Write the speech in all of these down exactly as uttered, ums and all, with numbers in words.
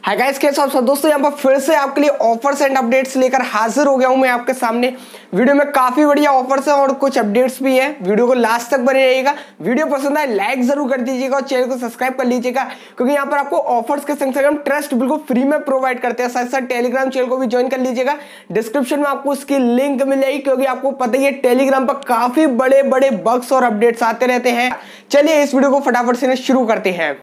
Hi guys, कैसे आप सब दोस्तों। यहाँ पर फिर से आपके लिए ऑफर्स एंड अपडेट्स लेकर हाजिर हो गया हूँ मैं आपके सामने। वीडियो में काफी बढ़िया ऑफर्स है और कुछ अपडेट्स भी है। वीडियो को लास्ट तक बने रहिएगा। वीडियो पसंद आए लाइक जरूर कर दीजिएगा और चैनल को सब्सक्राइब कर लीजिएगा, क्योंकि यहाँ पर आपको ऑफर्स के संग संग हम ट्रस्ट बिल्कुल फ्री में प्रोवाइड करते हैं। साथ साथ टेलीग्राम चैनल को भी ज्वाइन कर लीजिएगा। डिस्क्रिप्शन में आपको उसकी लिंक मिल जाएगी, क्योंकि आपको पता ही है टेलीग्राम पर काफी बड़े बड़े बग्स और अपडेट्स आते रहते हैं। चलिए इस वीडियो को फटाफट से शुरू करते हैं।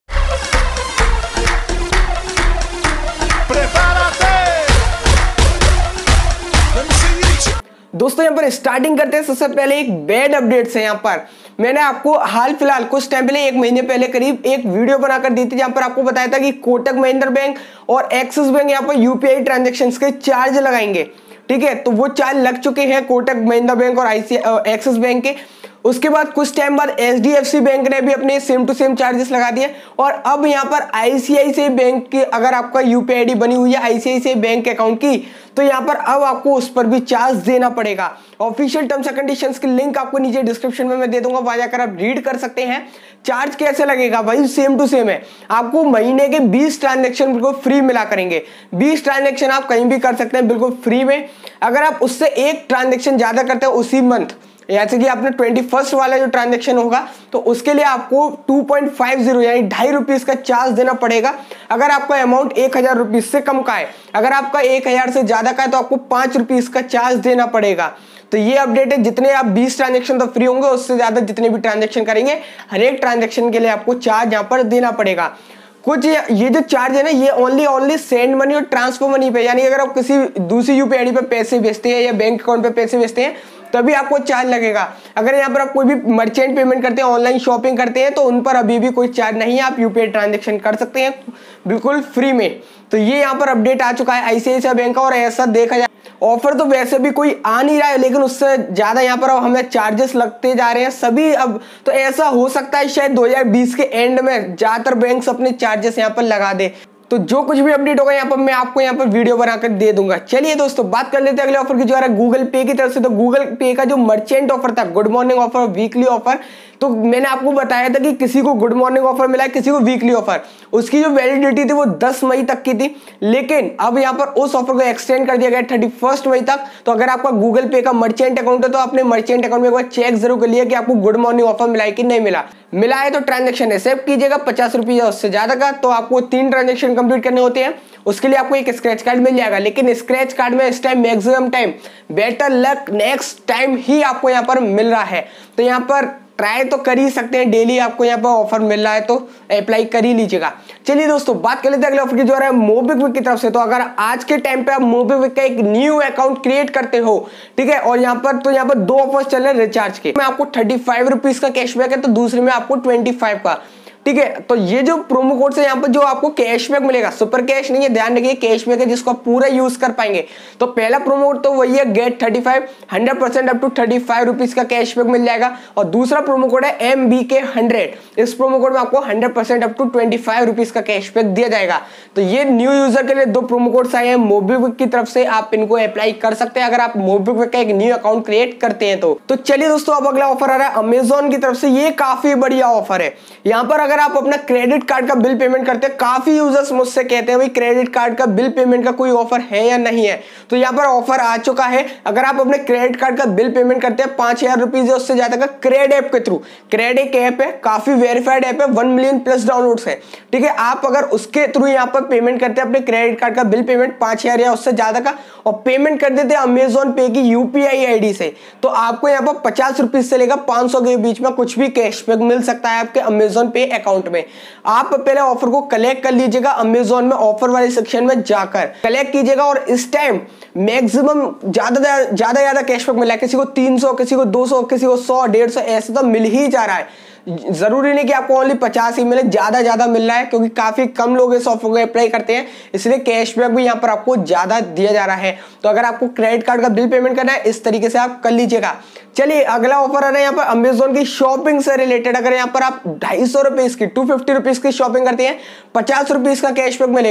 दोस्तों यहाँ पर स्टार्टिंग करते हैं। सबसे पहले एक बैड अपडेट्स है। यहाँ पर मैंने आपको हाल फिलहाल कुछ टाइम पहले एक महीने पहले करीब एक वीडियो बनाकर दी थी, जहां पर आपको बताया था कि कोटक महिंद्रा बैंक और एक्सिस बैंक यहाँ पर यूपीआई ट्रांजैक्शंस के चार्ज लगाएंगे। ठीक है, तो वो चार्ज लग चुके हैं कोटक महिंद्रा बैंक और आईसीआई एक्सिस बैंक के। उसके बाद कुछ टाइम बाद एचडीएफसी बैंक ने भी अपने सेम टू सेम चार्जेस लगा दिए। और अब यहाँ पर आईसीआईसीआई बैंक की अगर आपका यूपीआई आईडी बनी हुई है आईसीआईसीआई बैंक अकाउंट की, तो यहाँ पर अब आपको उस पर भी चार्ज देना पड़ेगा। ऑफिशियल टर्म्स एंड कंडीशंस की लिंक आपको नीचे डिस्क्रिप्शन में मैं दे दूंगा, वहां जाकर आप रीड कर सकते हैं। चार्ज कैसे लगेगा भाई, सेम टू सेम है। आपको महीने के बीस ट्रांजेक्शन बिल्कुल फ्री मिला करेंगे। बीस ट्रांजेक्शन आप कहीं भी कर सकते हैं बिल्कुल फ्री में। अगर आप उससे एक ट्रांजेक्शन ज्यादा करते हैं उसी मंथ, जैसे कि आपने ट्वेंटी फर्स्ट वाला जो ट्रांजैक्शन होगा, तो उसके लिए आपको टू पॉइंट फाइव जीरो यानी ढाई रुपीस का चार्ज देना पड़ेगा। अगर आपका अमाउंट एक हजार रुपीस से कम का है, अगर आपका एक हजार से ज्यादा का है, तो आपको पांच रुपीस का चार्ज देना पड़ेगा। तो ये अपडेट है। जितने आप बीस ट्रांजैक्शन तो फ्री होंगे, उससे ज्यादा जितने भी ट्रांजैक्शन करेंगे, हर एक ट्रांजैक्शन के लिए आपको चार्ज यहाँ पर देना पड़ेगा। कुछ ये जो चार्ज है ना, ये ओनली ओनली सेंड मनी और ट्रांसफर मनी पे, यानी अगर आप किसी दूसरी यूपीआई आईडी पे पैसे भेजते हैं या बैंक अकाउंट पे पैसे भेजते हैं तभी आपको चार्ज लगेगा। अगर यहाँ पर आप कोई भी मर्चेंट पेमेंट करते हैं, ऑनलाइन शॉपिंग करते हैं, तो उन पर अभी भी कोई चार्ज नहीं है। आप यूपीआई ट्रांजैक्शन कर सकते हैं बिल्कुल फ्री में। तो ये यहाँ पर अपडेट आ चुका है आईसीआईसीआई बैंक का। और ऐसा देखा जाए ऑफर तो वैसे भी कोई आ नहीं रहा है, लेकिन उससे ज्यादा यहाँ पर अब हमें चार्जेस लगते जा रहे हैं सभी। अब तो ऐसा हो सकता है शायद दो हज़ार बीस के एंड में ज्यादातर बैंक्स अपने चार्जेस यहाँ पर लगा दे। तो जो कुछ भी अपडेट होगा यहाँ पर मैं आपको यहाँ पर वीडियो बनाकर दे दूंगा। चलिए दोस्तों बात कर लेते हैं अगले ऑफर की, जो आ रहा है गूगल पे की तरफ से। तो गूगल पे का जो मर्चेंट ऑफर था, good morning offer, weekly offer, तो मैंने आपको बताया था कि किसी को गुड मॉर्निंग ऑफर मिला है, किसी को वीकली ऑफर। उसकी जो वैलिडिटी थी वो दस मई तक की थी, लेकिन अब यहाँ पर उस ऑफर को एक्सटेंड कर दिया गया थर्टी फर्स्ट मई तक। तो अगर आपका गूगल पे का मर्चेंट अकाउंट है, तो अपने मर्चेंट अकाउंट में एक बार चेक जरूर कर लिया कि आपको गुड मॉर्निंग ऑफर मिला है कि नहीं मिला। मिला है तो ट्रांजेक्शन एक्सेप्ट कीजिएगा, पचास रुपये उससे ज्यादा का, तो आपको तीन ट्रांजेक्शन कंप्लीट करने होते हैं। उसके लिए आपको एक स्क्रैच कार्ड मिल जाएगा, लेकिन स्क्रैच कार्ड में इस time maximum time better luck next time ही आपको यहाँ पर मिल रहा है। तो यहाँ पर ट्राई तो कर ही सकते हैं, डेली आपको यहाँ पर ऑफर मिल रहा है तो अप्लाई कर ही लीजिएगा। चलिए दोस्तों बात कर लेते हैं अगले ऑफर की, जो है मोबिक्विक की तरफ से। तो अगर आज के टाइम पे आप मोबिक्विक का एक न्यू अकाउंट क्रिएट करते हो, ठीक है, और यहाँ पर तो यहाँ पर दो ऑफर्स चल रहे हैं रिचार्ज के। में आपको थर्टी फाइव रुपीज का कैशबैक है, तो दूसरे में आपको ट्वेंटी फाइव का। ठीक है, तो ये जो प्रोमो कोड से यहाँ पर जो आपको कैशबैक मिलेगा, सुपर कैश नहीं है, ध्यान रखिए, कैशबैक है जिसको आप पूरा यूज कर पाएंगे। तो पहला प्रोमो कोड तो वही है, get thirty five, hundred percent up to thirty five rupees का कैशबैक मिल जाएगा। और दूसरा प्रोमो कोड है एम बी के हंड्रेड। इस प्रोमो कोड में आपको hundred percent up to twenty five rupees का कैशबैक दिया जाएगा। तो ये न्यू यूजर के लिए दो प्रोमो कोड्स आए हैं मोबिक्विक की तरफ से, आप इनको अप्लाई कर सकते हैं अगर आप मोबिक्विक का एक न्यू अकाउंट क्रिएट करते हैं तो। तो चलिए दोस्तों अब अगला ऑफर आ रहा है अमेजोन की तरफ से। ये काफी बढ़िया ऑफर है। यहाँ पर अगर आप अपना क्रेडिट कार्ड का बिल पेमेंट करते हैं, काफी यूजर्स मुझसे कहते हैं भाई क्रेडिट कार्ड का बिल पेमेंट का कोई ऑफर है या नहीं है, तो यहाँ पर ऑफर आ चुका है। अगर आप अपने क्रेडिट कार्ड का बिल पेमेंट करते हैं पांच हजार रुपीज उससे ज्यादा का क्रेड ऐप के थ्रू, क्रेड एक ऐप है, काफी वेरीफाइड ऐप है, वन मिलियन प्लस डाउनलोड्स है। ठीक है, आप अगर उसके थ्रू यहाँ पर पेमेंट करते हैं अपने क्रेडिट कार्ड का बिल पेमेंट पांच हजार या उससे ज्यादा का, और पेमेंट कर देते हैं अमेजोन पे की यूपीआई आईडी से, तो आपको यहाँ पर पचास रुपीज से लेकर पांच सौ के बीच में कुछ भी कैशबैक मिल सकता है आपके अमेजोन पे अकाउंट में। आप पहले ऑफर को कलेक्ट कर लीजिएगा, अमेजोन में ऑफर वाले सेक्शन में जाकर कलेक्ट कीजिएगा। और इस टाइम मैक्सिमम ज्यादा ज्यादा ज्यादा कैशबैक मिला है, किसी को तीन सौ, किसी को दो सौ, किसी को सौ, डेढ़ सौ, ऐसे तो मिल ही जा रहा है। जरूरी नहीं कि आपको ओनली पचास ही मिले, ज्यादा ज्यादा मिल रहा है, क्योंकि काफी कम लोग इस ऑफर को अप्लाई करते हैं, इसलिए कैशबैक भी यहाँ पर आपको ज्यादा दिया जा रहा है। तो अगर आपको क्रेडिट कार्ड का बिल पेमेंट करना है, इस तरीके से आप कर लीजिएगा। चलिए अगला ऑफर आ रहा है यहाँ पर अमेजोन की शॉपिंग से रिलेटेड। अगर यहाँ पर आप ढाई सौ रुपीज की टू फिफ्टी रुपीज की शॉपिंग करते हैं, पचास रुपीज का कैशबैक मिलेगा।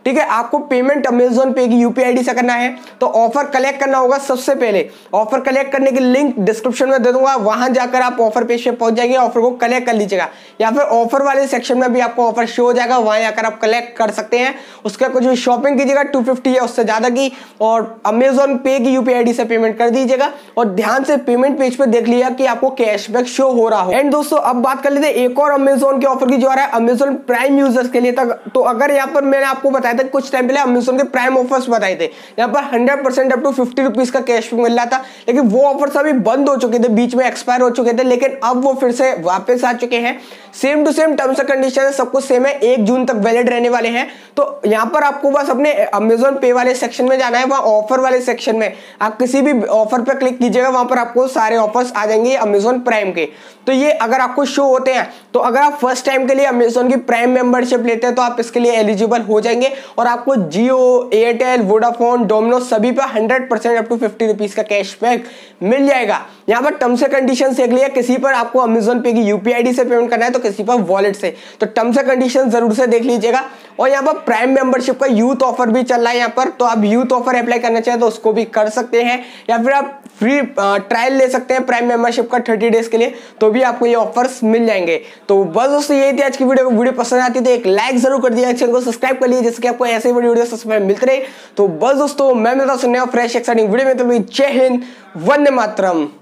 ठीक है। आपको पेमेंट अमेजोन पे की यूपीआई आईडी से करना है, तो ऑफर कलेक्ट करना होगा। सबसे पहले ऑफर कलेक्ट करने की लिंक डिस्क्रिप्शन में दे दूंगा, वहां जाकर आप ऑफर पेज पे पहुंच जाएंगे, ऑफर को कलेक्ट कर लीजिएगा, या फिर ऑफर वाले सेक्शन में भी आपको ऑफर शो हो जाएगा, वहां जाकर आप कलेक्ट कर सकते हैं। उसका कुछ भी शॉपिंग कीजिएगा टू फिफ्टी या उससे ज्यादा की, और अमेजोन पे की यूपीआई आईडी से पेमेंट कर दीजिएगा, और ध्यान से पेमेंट पेज पे देख लिया कि आपको कैशबैक शो हो रहा हो। एंड दोस्तों अब बात कर लेते हैं एक और अमेजोन के ऑफर की जो आ रहा है अमेजोन प्राइम यूजर्स के लिए तक। तो अगर यहाँ पर मैंने आपको बताया था कुछ टाइम पहले अमेजोन के प्राइम ऑफर्स बताए थे, यहाँ पर hundred percent up to fifty rupees का कैशबैक मिल रहा था, लेकिन वो ऑफर्स अभी बंद हो चुके थे, बीच में एक्सपायर हो चुके थे, लेकिन अब वो फिर से वापस आ चुके हैं। Same to same terms and condition है, सब कुछ सेम है, एक जून तक वैलिड रहने वाले हैं। तो यहाँ पर आपको बस अपने अमेजोन पे वाले सेक्शन में जाना है, वहां ऑफर वाले सेक्शन में आप किसी भी ऑफर पर क्लिक कीजिएगा, वहां पर आपको सारे ऑफर्स आ जाएंगे अमेजोन प्राइम के। तो ये अगर आपको शो होते हैं, तो अगर आप फर्स्ट टाइम के लिए अमेजोन की प्राइम मेंबरशिप लेते हैं तो आप इसके लिए एलिजिबल हो जाएंगे, और आपको जियो, एयरटेल, वोडाफोन, डोमिनोज सभी पे hundred percent up to fifty rupees का कैशबैक मिल जाएगा। यहाँ पर टर्म्स एंड कंडीशन देख लिया, किसी पर आपको अमेजोन पे की यूपीआई आईडी से पेमेंट करना है, तो किसी पर वॉलेट से, तो टर्म्स एंड कंडीशन जरूर से देख लीजिएगा। और यहाँ पर प्राइम मेंबरशिप का यूथ ऑफर भी चल रहा है यहाँ पर, तो आप यूथ ऑफर अप्लाई करना चाहे तो उसको भी कर सकते हैं, या फिर आप फ्री ट्रायल ले सकते हैं प्राइम मेंबरशिप का थर्टी डेज के लिए, तो भी आपको ये ऑफर्स मिल जाएंगे। तो बस दोस्तों यही थी आज की वीडियो। वीडियो पसंद आती तो एक लाइक जरूर कर दिया, चैनल को सब्सक्राइब कर लीजिए, जिससे कि आपको ऐसे वीडियो सबसे पहले मिलते रहे। तो बस दोस्तों मैं मिलता हूं सुनने फ्रेश एक्साइटिंग वीडियो में, तो जय हिंद, वंदे मातरम।